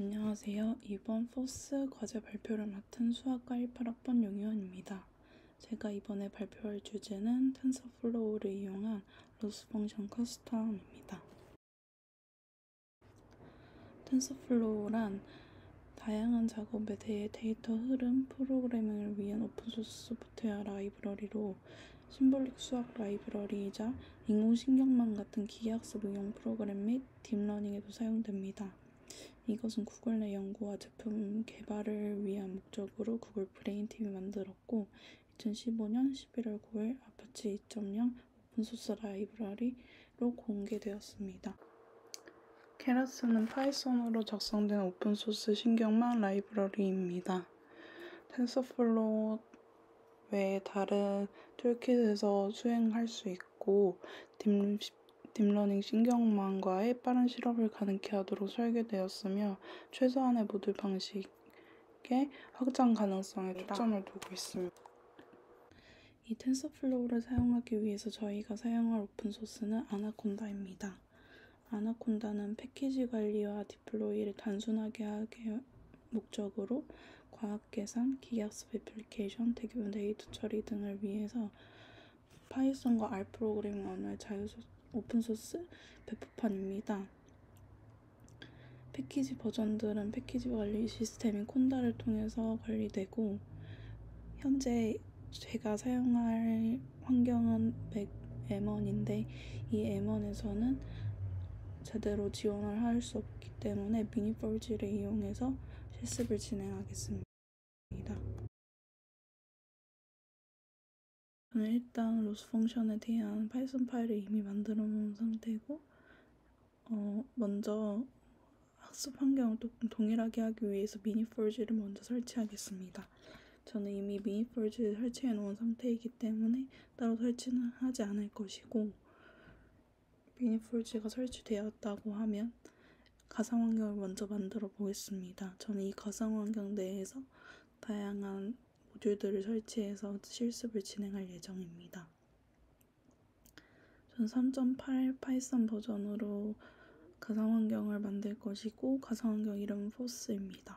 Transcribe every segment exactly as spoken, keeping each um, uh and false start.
안녕하세요. 이번 포스 과제 발표를 맡은 수학과 십팔 학번 용희원입니다. 제가 이번에 발표할 주제는 텐서플로우를 이용한 로스 펑션 커스텀입니다. 텐서플로우란 다양한 작업에 대해 데이터 흐름 프로그래밍을 위한 오픈소스 소프트웨어 라이브러리로 심볼릭 수학 라이브러리이자 인공신경망 같은 기계학습 응용 프로그램 및 딥러닝에도 사용됩니다. 이것은 구글 내 연구와 제품 개발을 위한 목적으로 구글 브레인 팀이 만들었고 이천십오 년 십일월 구일 아파치 이 점 영 오픈소스 라이브러리로 공개되었습니다. 케라스는 파이썬으로 작성된 오픈소스 신경망 라이브러리입니다. 텐서플로우 외에 다른 툴킷에서 수행할 수 있고 딥, 딥러닝 신경망과의 빠른 실험을 가능케 하도록 설계되었으며 최소한의 모듈 방식의 확장 가능성에 초점을 두고 있습니다. 이 텐서플로우를 사용하기 위해서 저희가 사용할 오픈소스는 아나콘다입니다. 아나콘다는 패키지 관리와 디플로이를 단순하게 하기 목적으로 과학계산, 기계학습 애플리케이션, 대규모 데이터 처리 등을 위해서 파이썬과 R 프로그래밍 언어의 자유 오픈소스 배포판입니다. 패키지 버전들은 패키지 관리 시스템인 콘다를 통해서 관리되고 현재 제가 사용할 환경은 맥 엠 원인데 이 엠 원에서는 제대로 지원을 할 수 없기 때문에 미니폴지를 이용해서 실습을 진행하겠습니다. 저는 일단 로스 펑션에 대한 파이썬 파일을 이미 만들어 놓은 상태고 어, 먼저 학습 환경을 동일하게 하기 위해서 미니폴지를 먼저 설치하겠습니다. 저는 이미 미니폴지를 설치해 놓은 상태이기 때문에 따로 설치는 하지 않을 것이고 미니폴지가 설치되었다고 하면 가상환경을 먼저 만들어 보겠습니다. 저는 이 가상환경 내에서 다양한 모듈들을 설치해서 실습을 진행할 예정입니다. 저는 삼 점 팔 파이썬 버전으로 가상환경을 만들 것이고 가상환경 이름은 포스입니다.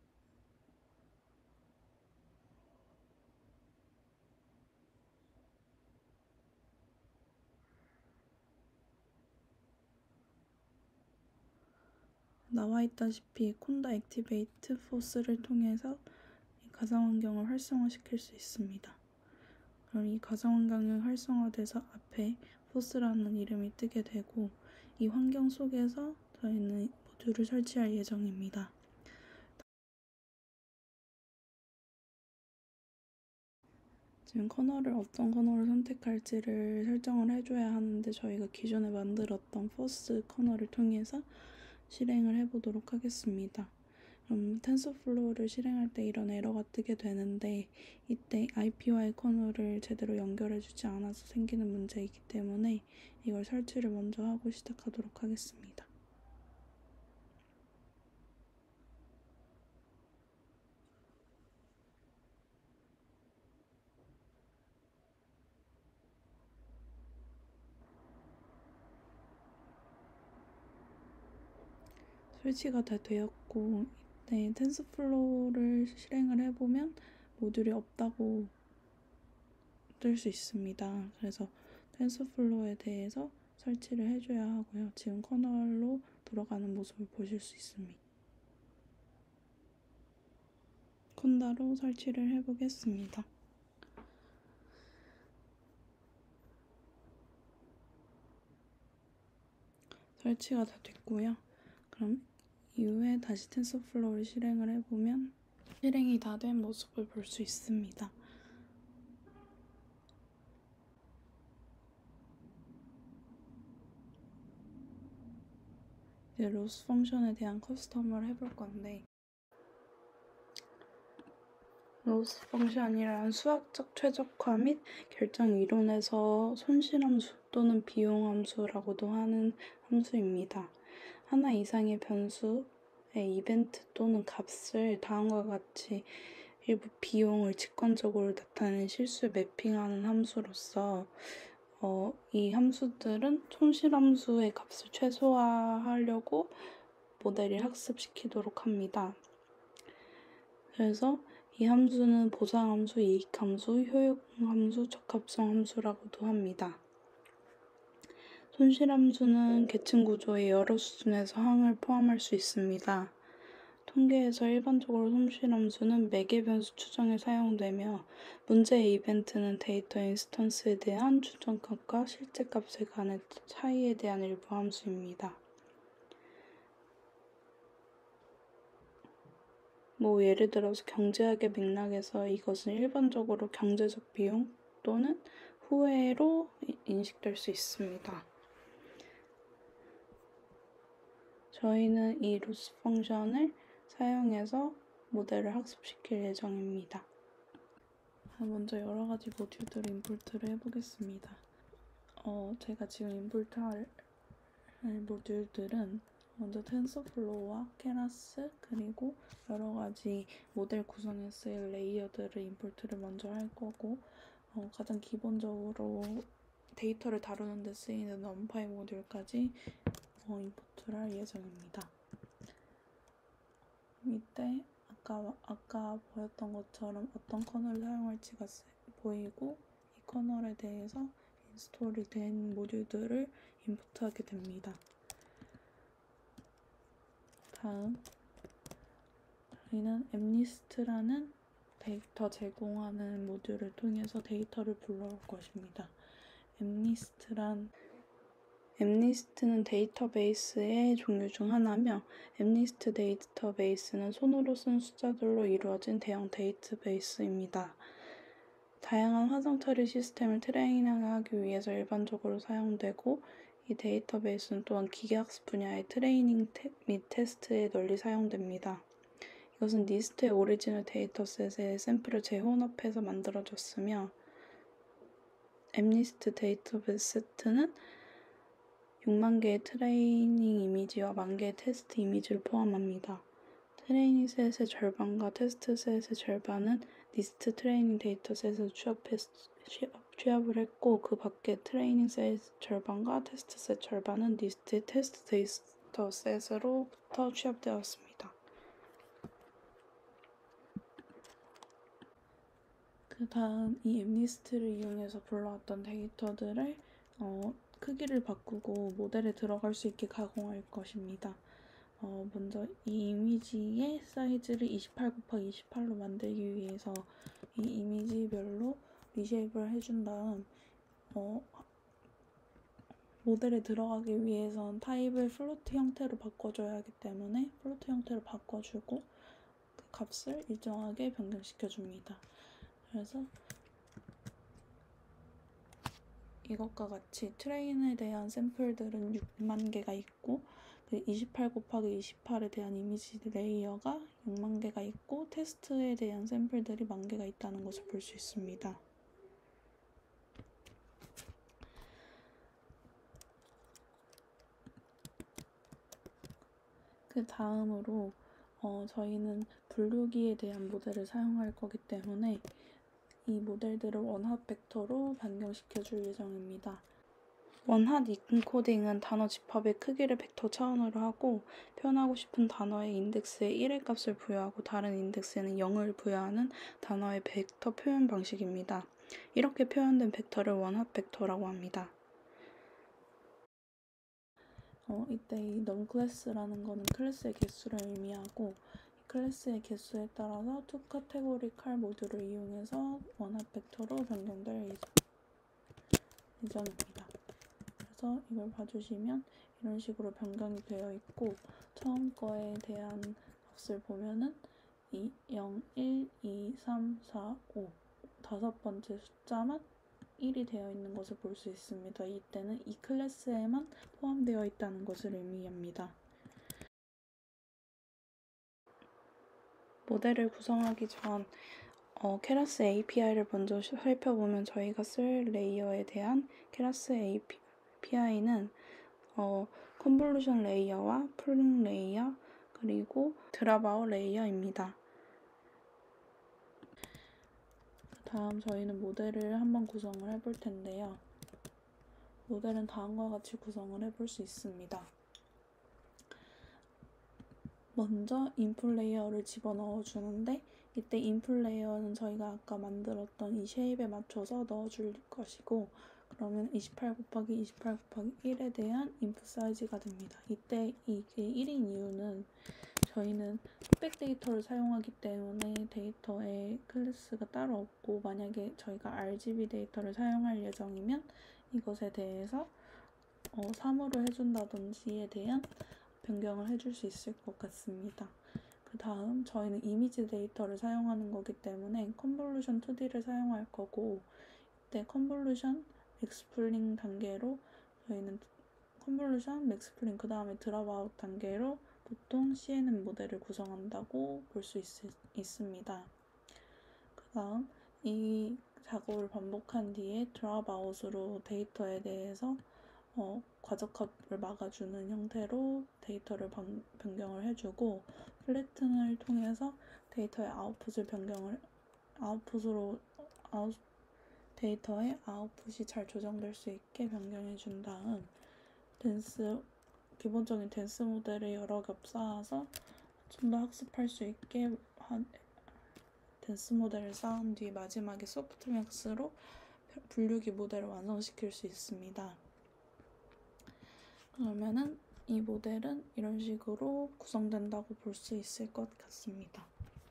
나와 있다시피 콘다 액티베이트 포스를 통해서 이 가상환경을 활성화시킬 수 있습니다. 그럼 이 가상환경이 활성화돼서 앞에 포스라는 이름이 뜨게 되고 이 환경 속에서 저희는 모듈을 설치할 예정입니다. 지금 커널을 어떤 커널을 선택할지를 설정을 해줘야 하는데 저희가 기존에 만들었던 포스 커널을 통해서 실행을 해보도록 하겠습니다. 그럼 텐서플로우를 실행할 때 이런 에러가 뜨게 되는데 이때 아이피와이 커널을 제대로 연결해주지 않아서 생기는 문제이기 때문에 이걸 설치를 먼저 하고 시작하도록 하겠습니다. 설치가 다 되었고 이때 텐서플로우를 실행을 해보면 모듈이 없다고 뜰 수 있습니다. 그래서 텐서플로우에 대해서 설치를 해줘야 하고요. 지금 커널로 돌아가는 모습을 보실 수 있습니다. 콘다로 설치를 해보겠습니다. 설치가 다 됐고요. 그럼 이후에 다시 텐서플로우를 실행을 해보면 실행이 다 된 모습을 볼 수 있습니다. 이제 로스 펑션에 대한 커스텀을 해볼 건데 로스 펑션이란 수학적 최적화 및 결정 이론에서 손실함수 또는 비용함수라고도 하는 함수입니다. 하나 이상의 변수의 이벤트 또는 값을 다음과 같이 일부 비용을 직관적으로 나타내는 실수에 매핑하는 함수로서 어, 이 함수들은 손실함수의 값을 최소화하려고 모델이 학습시키도록 합니다. 그래서 이 함수는 보상함수, 이익함수, 효용함수, 적합성 함수라고도 합니다. 손실함수는 계층 구조의 여러 수준에서 항을 포함할 수 있습니다. 통계에서 일반적으로 손실함수는 매개 변수 추정에 사용되며 문제의 이벤트는 데이터 인스턴스에 대한 추정값과 실제값의 간의 차이에 대한 일부 함수입니다. 뭐 예를 들어서 경제학의 맥락에서 이것은 일반적으로 경제적 비용 또는 후회로 인식될 수 있습니다. 저희는 이 로스 펑션을 사용해서 모델을 학습시킬 예정입니다. 먼저 여러 가지 모듈들을 임포트를 해보겠습니다. 어, 제가 지금 임포트할 모듈들은 먼저 텐서플로우와 케라스 그리고 여러 가지 모델 구성에 쓰일 레이어들을 임포트를 먼저 할 거고 어, 가장 기본적으로 데이터를 다루는 데 쓰이는 넘파이 모듈까지 어, 임포트를 할 예정입니다. 이때 아까, 아까 보였던 것처럼 어떤 커널을 사용할지가 보이고 이 커널에 대해서 인스톨이 된 모듈들을 임포트하게 됩니다. 다음, 저희는 앱리스트라는 데이터 제공하는 모듈을 통해서 데이터를 불러올 것입니다. 앱리스트란 앱리스트는 데이터베이스의 종류 중 하나며 앱리스트 데이터베이스는 손으로 쓴 숫자들로 이루어진 대형 데이터베이스입니다. 다양한 화성 처리 시스템을 트레이닝하기 위해서 일반적으로 사용되고 이 데이터베이스는 또한 기계학습 분야의 트레이닝 및 테스트에 널리 사용됩니다. 이것은 니스트의 오리지널 데이터셋의 샘플을 재혼합해서 만들어졌으며 앱리스트 데이터셋은 육만 개의 트레이닝 이미지와 만 개의 테스트 이미지를 포함합니다. 트레이닝 셋의 절반과 테스트 셋의 절반은 니스트 트레이닝 데이터셋에서 취합을 했고 그 밖에 트레이닝 셋의 절반과 테스트 셋 절반은 니스트 테스트 데이터셋으로부터 취합되었습니다. 그 다음 이 앱리스트를 이용해서 불러왔던 데이터들을 어, 크기를 바꾸고 모델에 들어갈 수 있게 가공할 것입니다. 어, 먼저 이 이미지의 사이즈를 이십팔 곱하기 이십팔로 만들기 위해서 이 이미지별로 리쉐입을 해준 다음 어, 모델에 들어가기 위해선 타입을 플로트 형태로 바꿔줘야 하기 때문에 플로트 형태로 바꿔주고 그 값을 일정하게 변경시켜줍니다. 그래서 이것과 같이 트레인에 대한 샘플들은 육만 개가 있고 그 이십팔 곱하기 이십팔에 대한 이미지 레이어가 육만 개가 있고 테스트에 대한 샘플들이 만 개가 있다는 것을 볼 수 있습니다. 그 다음으로 어, 저희는 분류기에 대한 모델을 사용할 거기 때문에 이 모델들을 원핫 벡터로 변경시켜 줄 예정입니다. 원핫 인코딩은 단어 집합의 크기를 벡터 차원으로 하고 표현하고 싶은 단어의 인덱스에 일의 값을 부여하고 다른 인덱스에는 영을 부여하는 단어의 벡터 표현 방식입니다. 이렇게 표현된 벡터를 원핫 벡터라고 합니다. 어, 이때 이 넘클래스라는 거는 클래스의 개수를 의미하고 이 클래스의 개수에 따라서 투 카테고리 칼 모듈을 이용해서 원핫 벡터로 변경될 예정입니다. 그래서 이걸 봐주시면 이런 식으로 변경이 되어 있고 처음 거에 대한 값을 보면은 이, 영, 일, 이, 삼, 사, 오 다섯 번째 숫자만 일이 되어 있는 것을 볼 수 있습니다. 이때는 이 클래스에만 포함되어 있다는 것을 의미합니다. 모델을 구성하기 전 어, 케라스 에이피아이를 먼저 살펴보면 저희가 쓸 레이어에 대한 케라스 에이피아이는 어, 컨볼루션 레이어와 풀링 레이어 그리고 드랍아웃 레이어입니다. 다음 저희는 모델을 한번 구성을 해볼 텐데요. 모델은 다음과 같이 구성을 해볼 수 있습니다. 먼저 인풋 레이어를 집어넣어 주는데 이때 인풋 레이어는 저희가 아까 만들었던 이 쉐입에 맞춰서 넣어줄 것이고 그러면 이십팔 곱하기 이십팔 곱하기 일에 대한 인풋 사이즈가 됩니다. 이때 이게 일인 이유는 저희는 흑백 데이터를 사용하기 때문에 데이터에 클래스가 따로 없고 만약에 저희가 알지비 데이터를 사용할 예정이면 이것에 대해서 어, 삼으로 해준다든지에 대한 변경을 해줄 수 있을 것 같습니다. 그 다음 저희는 이미지 데이터를 사용하는 거기 때문에 컨볼루션 투디를 사용할 거고 이때 컨볼루션 맥스플링 단계로 저희는 컨볼루션 맥스플링 그 다음에 드랍아웃 단계로 보통 씨엔엔 모델을 구성한다고 볼 수 있습니다. 그 다음 이 작업을 반복한 뒤에 드랍아웃으로 데이터에 대해서 어, 과적합을 막아주는 형태로 데이터를 방, 변경을 해주고 플래튼을 통해서 데이터의 아웃풋을 변경을 아웃풋으로 아웃, 데이터의 아웃풋이 잘 조정될 수 있게 변경해 준 다음 댄스 기본적인 댄스 모델을 여러 겹 쌓아서 좀 더 학습할 수 있게 한 댄스 모델을 쌓은 뒤 마지막에 소프트맥스로 분류기 모델을 완성시킬 수 있습니다. 그러면은 이 모델은 이런 식으로 구성된다고 볼 수 있을 것 같습니다.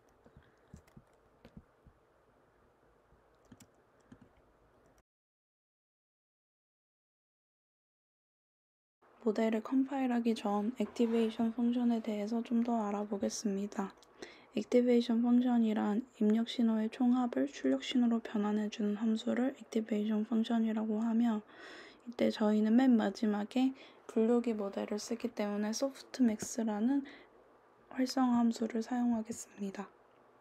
모델을 컴파일하기 전 액티베이션 펑션에 대해서 좀 더 알아보겠습니다. 액티베이션 펑션이란 입력 신호의 총합을 출력 신호로 변환해주는 함수를 액티베이션 펑션이라고 하며 이때 저희는 맨 마지막에 분류기 모델을 쓰기 때문에 소프트맥스라는 활성화 함수를 사용하겠습니다.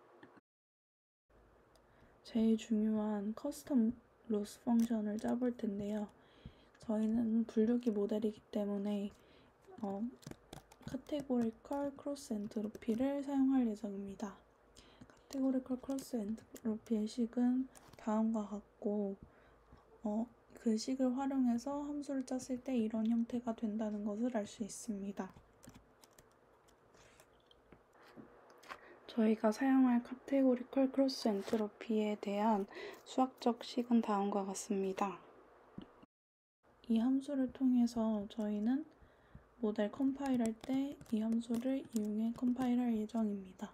제일 중요한 커스텀 로스 펑션을 짜볼 텐데요. 저희는 분류기 모델이기 때문에 어, 카테고리컬 크로스 엔트로피를 사용할 예정입니다. 카테고리컬 크로스 엔트로피의 식은 다음과 같고 어, 그 식을 활용해서 함수를 짰을 때 이런 형태가 된다는 것을 알 수 있습니다. 저희가 사용할 카테고리컬 크로스 엔트로피에 대한 수학적 식은 다음과 같습니다. 이 함수를 통해서 저희는 모델 컴파일할 때 이 함수를 이용해 컴파일할 예정입니다.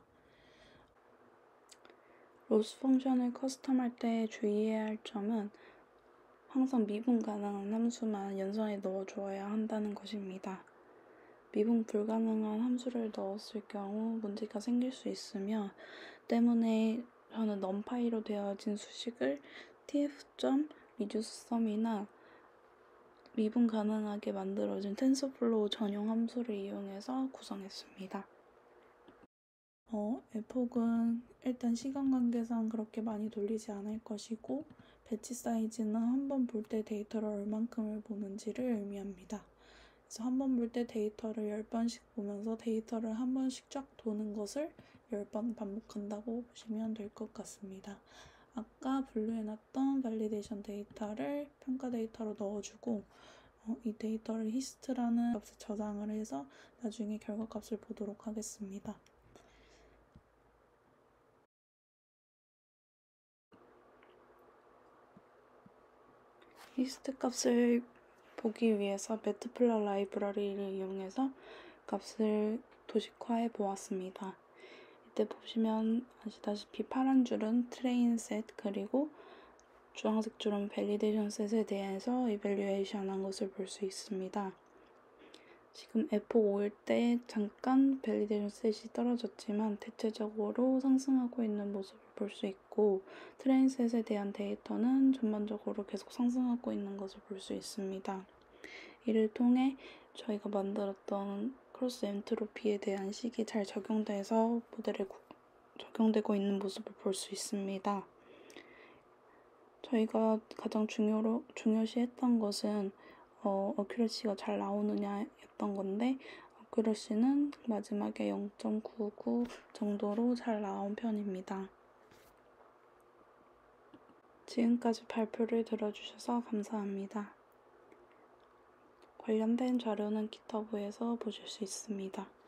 로스 펑션을 커스텀할 때 주의해야 할 점은 항상 미분 가능한 함수만 연산에 넣어주어야 한다는 것입니다. 미분 불가능한 함수를 넣었을 경우 문제가 생길 수 있으며 때문에 저는 넘파이로 되어진 수식을 tf.reduceSum이나 미분 가능하게 만들어진 텐서플로우 전용 함수를 이용해서 구성했습니다. 어, 에폭은 일단 시간 관계상 그렇게 많이 돌리지 않을 것이고 배치 사이즈는 한 번 볼 때 데이터를 얼만큼을 보는지를 의미합니다. 그래서 한 번 볼 때 데이터를 열 번씩 보면서 데이터를 한 번씩 쫙 도는 것을 열 번 반복한다고 보시면 될 것 같습니다. 아까 분류해놨던 밸리데이션 데이터를 평가 데이터로 넣어주고 어, 이 데이터를 히스트라는 값에 저장을 해서 나중에 결과값을 보도록 하겠습니다. 히스트 값을 보기 위해서 매트플라 라이브러리를 이용해서 값을 도식화해 보았습니다. 이때 보시면 아시다시피 파란 줄은 트레인 셋 그리고 주황색 줄은 밸리데이션 셋에 대해서 이밸류에이션 한 것을 볼 수 있습니다. 지금 에프 오일 때 잠깐 밸리데이션 셋이 떨어졌지만 대체적으로 상승하고 있는 모습을 볼 수 있고 트레인 셋에 대한 데이터는 전반적으로 계속 상승하고 있는 것을 볼 수 있습니다. 이를 통해 저희가 만들었던 크로스 엔트로피에 대한 식이 잘 적용돼서 모델에 구, 적용되고 있는 모습을 볼 수 있습니다. 저희가 가장 중요로, 중요시했던 것은 어, 어큐러시가 잘 나오느냐였던 건데 어큐러시는 마지막에 영 점 구구 정도로 잘 나온 편입니다. 지금까지 발표를 들어주셔서 감사합니다. 관련된 자료는 기터브에서 보실 수 있습니다.